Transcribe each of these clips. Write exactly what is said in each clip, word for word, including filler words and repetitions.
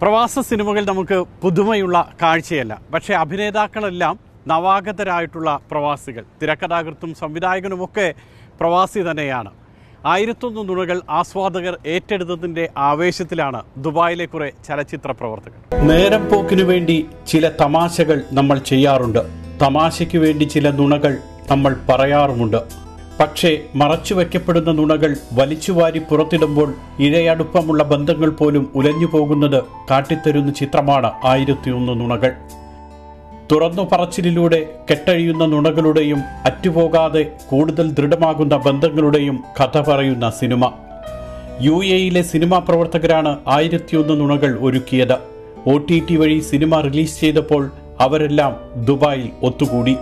പ്രവാസ സിനിമകൾ നമുക്ക് പുതുമയുള്ള കാഴ്ചയല്ല, പക്ഷേ അഭിനേതാക്കളെല്ലാം നവാഗതരായിട്ടുള്ള പ്രവാസികൾ. തിരക്കഥാകൃത്തും സംവിധായകനുമൊക്കെ പ്രവാസി തന്നെയാണ്. ആയിരത്തൊന്ന് നുണകൾ ആസ്വാദകർ ഏറ്റെടുത്തതിൻ്റെ ആവേശത്തിലാണ് ദുബായിലെ കുറെ ചലച്ചിത്ര പ്രവർത്തകർ. നേരം പോക്കിനു വേണ്ടി ചില തമാശകൾ നമ്മൾ ചെയ്യാറുണ്ട്, തമാശയ്ക്ക് വേണ്ടി ചില നുണകൾ നമ്മൾ പറയാറുമുണ്ട്. പക്ഷേ മറച്ചുവെക്കപ്പെടുന്ന നുണകൾ വലിച്ചുവാരി പുറത്തിടുമ്പോൾ ഇഴയടുപ്പമുള്ള ബന്ധങ്ങൾ പോലും ഉലഞ്ഞു പോകുന്നത് കാട്ടിത്തരുന്ന ചിത്രമാണ് ആയിരത്തിയൊന്ന് നുണകൾ. തുറന്നു പറച്ചിലിലൂടെ കെട്ടഴിയുന്ന നുണകളുടെയും അറ്റുപോകാതെ കൂടുതൽ ദൃഢമാകുന്ന ബന്ധങ്ങളുടെയും കഥ പറയുന്ന സിനിമ. യു എയിലെ സിനിമാ പ്രവർത്തകരാണ് ആയിരത്തിയൊന്ന് നുണകൾ ഒരുക്കിയത്. ഒ ടി ടി വഴി സിനിമ റിലീസ് ചെയ്തപ്പോൾ അവരെല്ലാം ദുബായിൽ ഒത്തുകൂടി.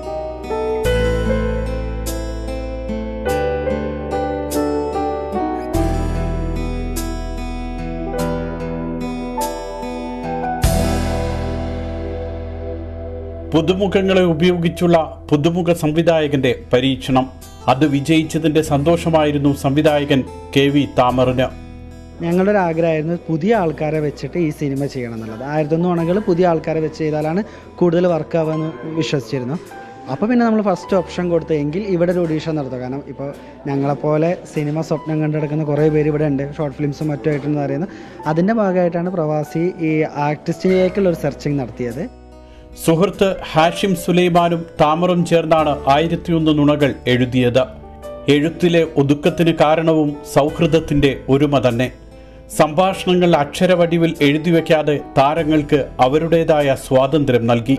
പുതുമുഖങ്ങളെ ഉപയോഗിച്ചുള്ള പുതുമുഖ സംവിധായകന്റെ പരീക്ഷണം. അത് വിജയിച്ചതിന്റെ സന്തോഷമായിരുന്നു സംവിധായകൻ കെ വി താമറിന്. ഞങ്ങളുടെ ഒരു ആഗ്രഹമായിരുന്നു പുതിയ ആൾക്കാരെ വെച്ചിട്ട് ഈ സിനിമ ചെയ്യണം എന്നുള്ളത്. ആയിരത്തൊന്ന് നുണകൾ പുതിയ ആൾക്കാരെ വെച്ച് ചെയ്താലാണ് കൂടുതൽ വർക്ക് ആവാമെന്ന് വിശ്വസിച്ചിരുന്നു. അപ്പോൾ പിന്നെ നമ്മൾ ഫസ്റ്റ് ഓപ്ഷൻ കൊടുത്തെങ്കിൽ ഇവിടെ ഒരു ഓഡീഷൻ നടത്തുക. കാരണം ഇപ്പോൾ ഞങ്ങളെപ്പോലെ സിനിമ സ്വപ്നം കണ്ടെടുക്കുന്ന കുറേ പേര് ഇവിടെ ഉണ്ട്, ഷോർട്ട് ഫിലിംസും മറ്റുമായിട്ടെന്ന് പറയുന്നത്. അതിൻ്റെ ഭാഗമായിട്ടാണ് പ്രവാസി ഈ ആർട്ടിസ്റ്റിലേക്കുള്ള ഒരു സെർച്ചിങ് നടത്തിയത്. സുഹൃത്ത് ഹാഷിം സുലൈമാനും താമറും ചേർന്നാണ് ആയിരത്തിയൊന്ന് നുണകൾ എഴുതിയത്. എഴുത്തിലെ ഒതുക്കത്തിന് കാരണവും സൗഹൃദത്തിന്റെ ഒരുമ തന്നെ. സംഭാഷണങ്ങൾ അക്ഷരവടിവിൽ എഴുതിവെക്കാതെ താരങ്ങൾക്ക് അവരുടേതായ സ്വാതന്ത്ര്യം നൽകി.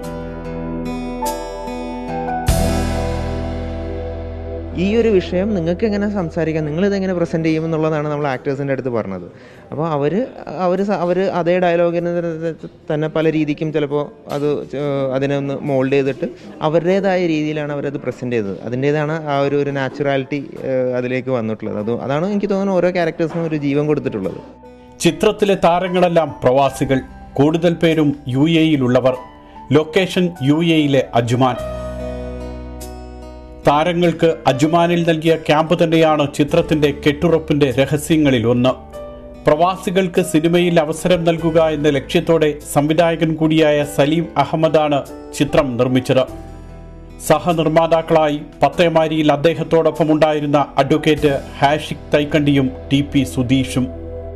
ഈ ഒരു വിഷയം നിങ്ങൾക്ക് എങ്ങനെ സംസാരിക്കാം, നിങ്ങളിതെങ്ങനെ പ്രസൻറ്റ് ചെയ്യുമെന്നുള്ളതാണ് നമ്മൾ ആക്ടേഴ്സിൻ്റെ അടുത്ത് പറഞ്ഞത്. അപ്പോൾ അവർ അവർ അവർ അതേ ഡയലോഗിന് തന്നെ പല രീതിക്കും ചിലപ്പോൾ അത് അതിനെ ഒന്ന് മോൾഡ് ചെയ്തിട്ട് അവരുടേതായ രീതിയിലാണ് അവരത് പ്രസൻറ്റ് ചെയ്തത്. അതിൻ്റേതാണ് ആ ഒരു ഒരു നാച്ചുറാലിറ്റി അതിലേക്ക് വന്നിട്ടുള്ളത്. അത് അതാണ് എനിക്ക് തോന്നുന്നു ഓരോ ക്യാരക്ടേഴ്സിനും ഒരു ജീവൻ കൊടുത്തിട്ടുള്ളത്. ചിത്രത്തിലെ താരങ്ങളെല്ലാം പ്രവാസികൾ, കൂടുതൽ പേരും യു എയിലുള്ളവർ. ലൊക്കേഷൻ യു എയിലെ അജ്മാൻ. താരങ്ങൾക്ക് അജ്മാനിൽ നൽകിയ ക്യാമ്പ് തന്നെയാണ് ചിത്രത്തിന്റെ കെട്ടുറപ്പിന്റെ രഹസ്യങ്ങളിൽ ഒന്ന്. പ്രവാസികൾക്ക് സിനിമയിൽ അവസരം നൽകുക എന്ന ലക്ഷ്യത്തോടെ സംവിധായകൻ കൂടിയായ സലീം അഹമ്മദാണ് ചിത്രം നിർമ്മിച്ചത്. സഹനിർമ്മാതാക്കളായി പത്തേമാരിയിൽ അദ്ദേഹത്തോടൊപ്പം ഉണ്ടായിരുന്ന അഡ്വക്കേറ്റ് ഹാഷിക് തൈക്കണ്ടിയും ടി പി സുധീഷും.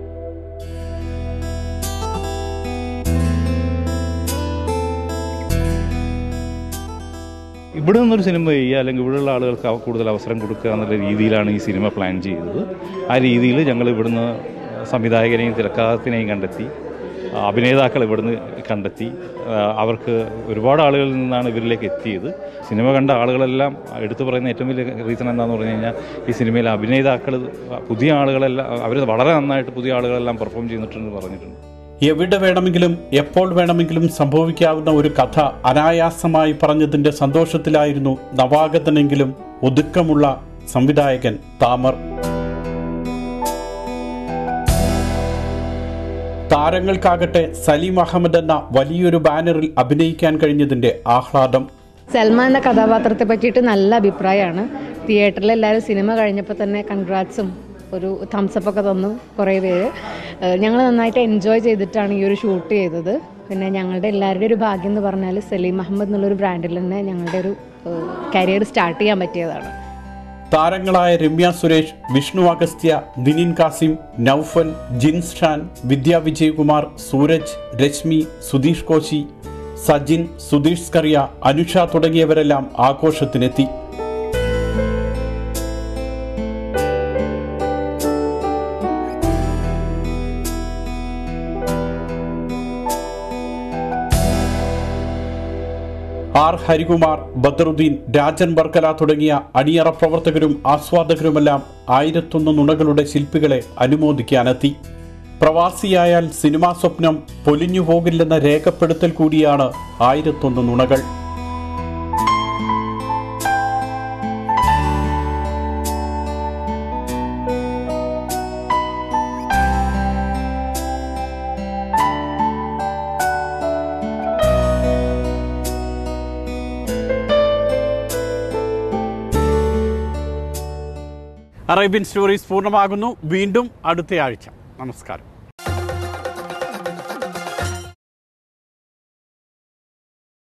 ഇവിടെ നിന്നൊരു സിനിമ ചെയ്യുക അല്ലെങ്കിൽ ഇവിടെയുള്ള ആളുകൾക്ക് കൂടുതൽ അവസരം കൊടുക്കുക എന്നുള്ള രീതിയിലാണ് ഈ സിനിമ പ്ലാൻ ചെയ്തത്. ആ രീതിയിൽ ഞങ്ങൾ ഇവിടുന്ന് സംവിധായകനെയും തിരക്കഥാകൃത്തിനെയും കണ്ടെത്തി, അഭിനേതാക്കൾ ഇവിടുന്ന് കണ്ടെത്തി. അവർക്ക് ഒരുപാട് ആളുകളിൽ നിന്നാണ് ഇവരിലേക്ക് എത്തിയത്. സിനിമ കണ്ട ആളുകളെല്ലാം എടുത്തു പറയുന്ന ഏറ്റവും വലിയ റീസൺ എന്താണെന്ന് പറഞ്ഞു കഴിഞ്ഞാൽ ഈ സിനിമയിലെ അഭിനേതാക്കൾ പുതിയ ആളുകളെല്ലാം അവർ വളരെ നന്നായിട്ട് പുതിയ ആളുകളെല്ലാം പെർഫോം ചെയ്തിട്ടുണ്ടെന്ന് പറഞ്ഞിട്ടുണ്ട്. എവിടെ വേണമെങ്കിലും എപ്പോൾ വേണമെങ്കിലും സംഭവിക്കാവുന്ന ഒരു കഥ അനായാസമായി പറഞ്ഞതിന്റെ സന്തോഷത്തിലായിരുന്നു നവാഗതനെങ്കിലും ഒതുക്കമുള്ള സംവിധായകൻ താമർ. താരങ്ങൾക്കാകട്ടെ സലീം അഹമ്മദ് എന്ന വലിയൊരു ബാനറിൽ അഭിനയിക്കാൻ കഴിഞ്ഞതിന്റെ ആഹ്ലാദം. സൽമാൻ എന്ന കഥാപാത്രത്തെ പറ്റിയിട്ട് നല്ല അഭിപ്രായമാണ്. തിയേറ്ററിൽ എല്ലാവരും സിനിമ കഴിഞ്ഞപ്പോൾ തന്നെ കൺഗ്രാറ്റ്സും ഒരു തംസപ്പൊക്കെ തന്നു കുറേ പേര്. ഞങ്ങൾ നന്നായിട്ട് എൻജോയ് ചെയ്തിട്ടാണ് ഈ ഒരു ഷൂട്ട് ചെയ്തത്. പിന്നെ ഞങ്ങളുടെ എല്ലാവരുടെയും ഒരു ഭാഗ്യം എന്ന് പറഞ്ഞാൽ സലീം അഹമ്മദ് എന്നുള്ളൊരു ബ്രാൻഡിൽ തന്നെ ഞങ്ങളുടെ ഒരു കരിയർ സ്റ്റാർട്ട് ചെയ്യാൻ പറ്റിയതാണ്. താരങ്ങളായ രമ്യ സുരേഷ്, വിഷ്ണു അഗസ്ത്യ, ദിനിൻ കാസിം, നൌഫൽ, ജിൻസ് ഷാൻ, വിദ്യ വിജയകുമാർ, സൂരജ്, രശ്മി, സുധീഷ് കോശി, സജിൻ, സുധീഷ് സ്കറിയ, അനുഷ തുടങ്ങിയവരെല്ലാം ആഘോഷത്തിനെത്തി. ആർ ഹരികുമാർ, ബദറുദ്ദീൻ, രാജൻ വർക്കല തുടങ്ങിയ അണിയറ പ്രവർത്തകരും ആസ്വാദകരുമെല്ലാം ആയിരത്തൊന്ന് നുണകളുടെ ശില്പികളെ അനുമോദിക്കാനെത്തി. പ്രവാസിയായാൽ സിനിമാ സ്വപ്നം പൊലിഞ്ഞു പോകില്ലെന്ന രേഖപ്പെടുത്തൽ കൂടിയാണ് ആയിരത്തൊന്ന് നുണകൾ. അറേബ്യൻ സ്റ്റോറീസ് പൂർണ്ണമാകുന്നു. വീണ്ടും അടുത്തയാഴ്ച. നമസ്കാരം.